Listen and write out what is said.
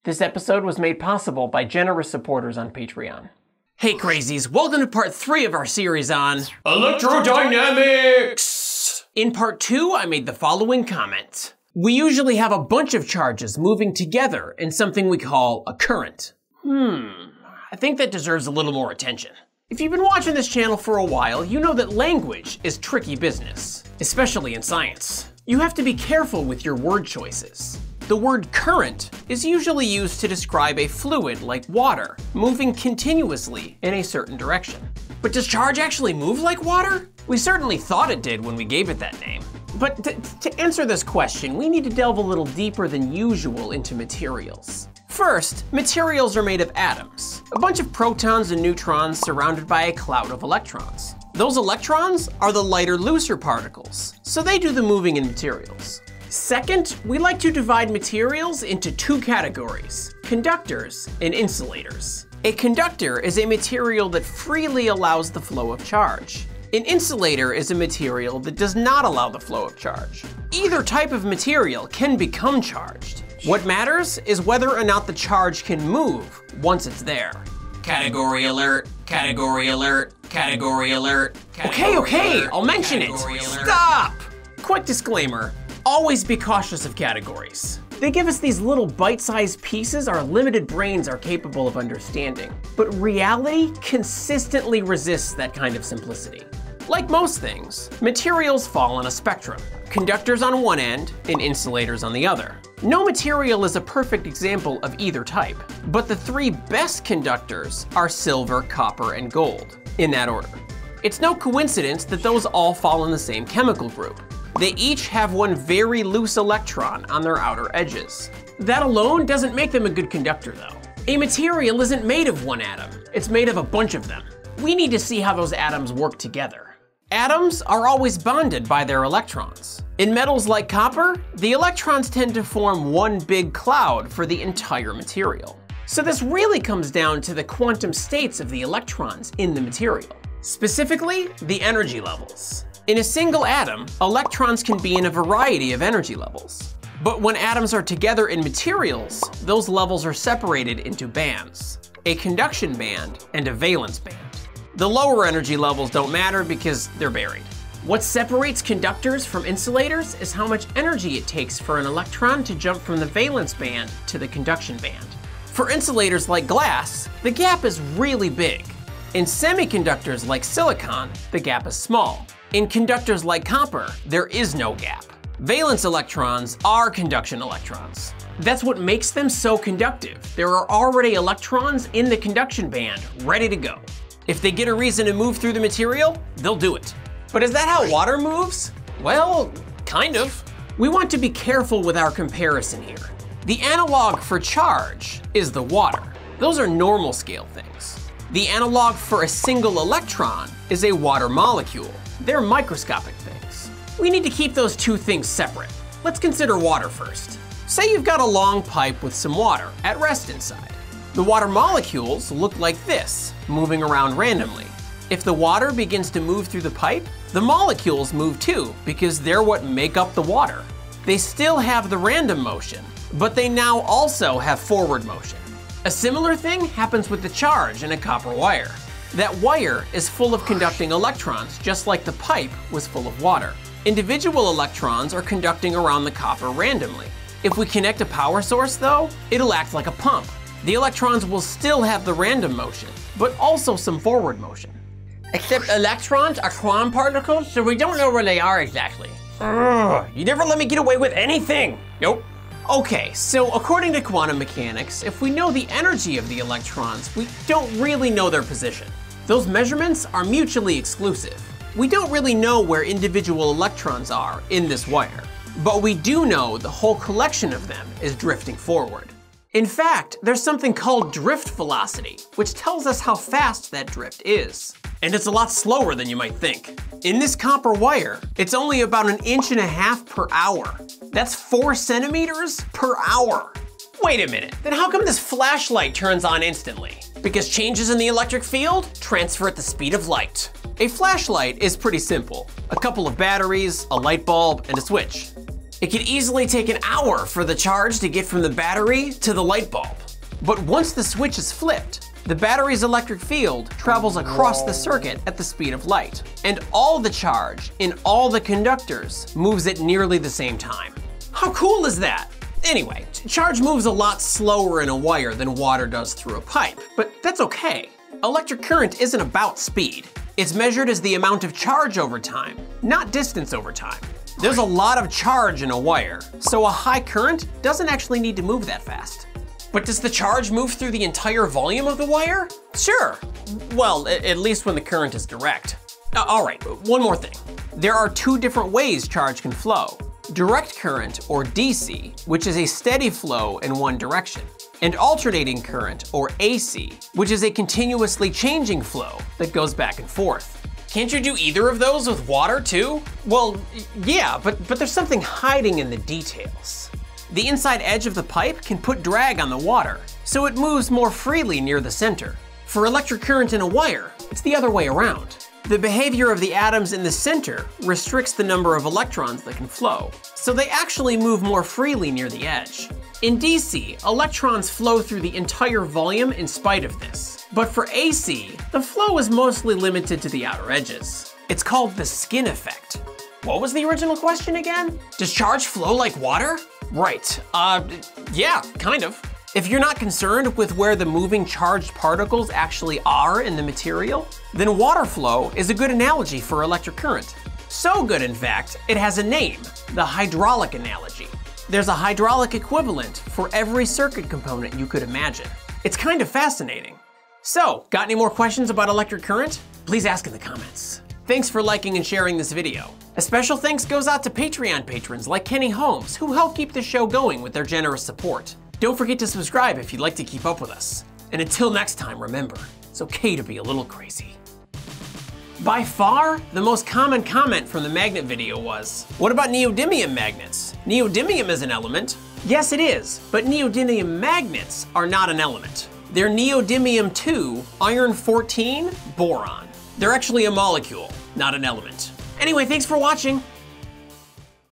This episode was made possible by generous supporters on Patreon. Hey crazies, welcome to part 3 of our series on Electrodynamics! In part 2, I made the following comment. We usually have a bunch of charges moving together in something we call a current. I think that deserves a little more attention. If you've been watching this channel for a while, you know that language is tricky business, especially in science. You have to be careful with your word choices. The word current is usually used to describe a fluid like water moving continuously in a certain direction. But does charge actually move like water? We certainly thought it did when we gave it that name. But to answer this question, we need to delve a little deeper than usual into materials. First, materials are made of atoms, a bunch of protons and neutrons surrounded by a cloud of electrons. Those electrons are the lighter, looser particles, so they do the moving in materials. Second, we like to divide materials into 2 categories, conductors and insulators. A conductor is a material that freely allows the flow of charge. An insulator is a material that does not allow the flow of charge. Either type of material can become charged. What matters is whether or not the charge can move once it's there. Category alert, category alert, category alert. Okay, I'll mention it. Stop! Quick disclaimer, always be cautious of categories. They give us these little bite-sized pieces our limited brains are capable of understanding. But reality consistently resists that kind of simplicity. Like most things, materials fall on a spectrum. Conductors on one end and insulators on the other. No material is a perfect example of either type, but the 3 best conductors are silver, copper, and gold, in that order. It's no coincidence that those all fall in the same chemical group. They each have one very loose electron on their outer edges. That alone doesn't make them a good conductor though. A material isn't made of one atom, it's made of a bunch of them. We need to see how those atoms work together. Atoms are always bonded by their electrons. In metals like copper, the electrons tend to form one big cloud for the entire material. So this really comes down to the quantum states of the electrons in the material. Specifically, the energy levels. In a single atom, electrons can be in a variety of energy levels. But when atoms are together in materials, those levels are separated into bands, a conduction band and a valence band. The lower energy levels don't matter because they're buried. What separates conductors from insulators is how much energy it takes for an electron to jump from the valence band to the conduction band. For insulators like glass, the gap is really big. In semiconductors like silicon, the gap is small. In conductors like copper, there is no gap. Valence electrons are conduction electrons. That's what makes them so conductive. There are already electrons in the conduction band ready to go. If they get a reason to move through the material, they'll do it. But is that how water moves? Well, kind of. We want to be careful with our comparison here. The analog for charge is the water. Those are normal scale things. The analog for a single electron is a water molecule. They're microscopic things. We need to keep those 2 things separate. Let's consider water first. Say you've got a long pipe with some water at rest inside. The water molecules look like this, moving around randomly. If the water begins to move through the pipe, the molecules move too, because they're what make up the water. They still have the random motion, but they now also have forward motion. A similar thing happens with the charge in a copper wire. That wire is full of conducting electrons, just like the pipe was full of water. Individual electrons are conducting around the copper randomly. If we connect a power source though, it'll act like a pump. The electrons will still have the random motion, but also some forward motion. Except electrons are quantum particles, so we don't know where they are exactly. You never let me get away with anything! Nope. Okay, so according to quantum mechanics, if we know the energy of the electrons, we don't really know their position. Those measurements are mutually exclusive. We don't really know where individual electrons are in this wire, but we do know the whole collection of them is drifting forward. In fact, there's something called drift velocity, which tells us how fast that drift is. And it's a lot slower than you might think. In this copper wire, it's only about 1.5 inches per hour. That's 4 centimeters per hour. Wait a minute, then how come this flashlight turns on instantly? Because changes in the electric field transfer at the speed of light. A flashlight is pretty simple. A couple of batteries, a light bulb, and a switch. It could easily take an hour for the charge to get from the battery to the light bulb. But once the switch is flipped, the battery's electric field travels across the circuit at the speed of light, and all the charge in all the conductors moves at nearly the same time. How cool is that? Anyway, charge moves a lot slower in a wire than water does through a pipe, but that's okay. Electric current isn't about speed. It's measured as the amount of charge over time, not distance over time. There's a lot of charge in a wire, so a high current doesn't actually need to move that fast. But does the charge move through the entire volume of the wire? Sure. Well, at least when the current is direct. All right, one more thing. There are two different ways charge can flow. Direct current, or DC, which is a steady flow in one direction, and alternating current, or AC, which is a continuously changing flow that goes back and forth. Can't you do either of those with water too? Well, yeah, but there's something hiding in the details. The inside edge of the pipe can put drag on the water, so it moves more freely near the center. For electric current in a wire, it's the other way around. The behavior of the atoms in the center restricts the number of electrons that can flow, so they actually move more freely near the edge. In DC, electrons flow through the entire volume in spite of this. But for AC, the flow is mostly limited to the outer edges. It's called the skin effect. What was the original question again? Does charge flow like water? Right, yeah, kind of. If you're not concerned with where the moving charged particles actually are in the material, then water flow is a good analogy for electric current. So good, in fact, it has a name, the hydraulic analogy. There's a hydraulic equivalent for every circuit component you could imagine. It's kind of fascinating. So, got any more questions about electric current? Please ask in the comments. Thanks for liking and sharing this video. A special thanks goes out to Patreon patrons like Kenny Holmes, who help keep the show going with their generous support. Don't forget to subscribe if you'd like to keep up with us. And until next time, remember, it's okay to be a little crazy. By far, the most common comment from the magnet video was, what about neodymium magnets? Neodymium is an element. Yes, it is, but neodymium magnets are not an element. They're neodymium-2, iron-14, boron. They're actually a molecule, not an element. Anyway, thanks for watching.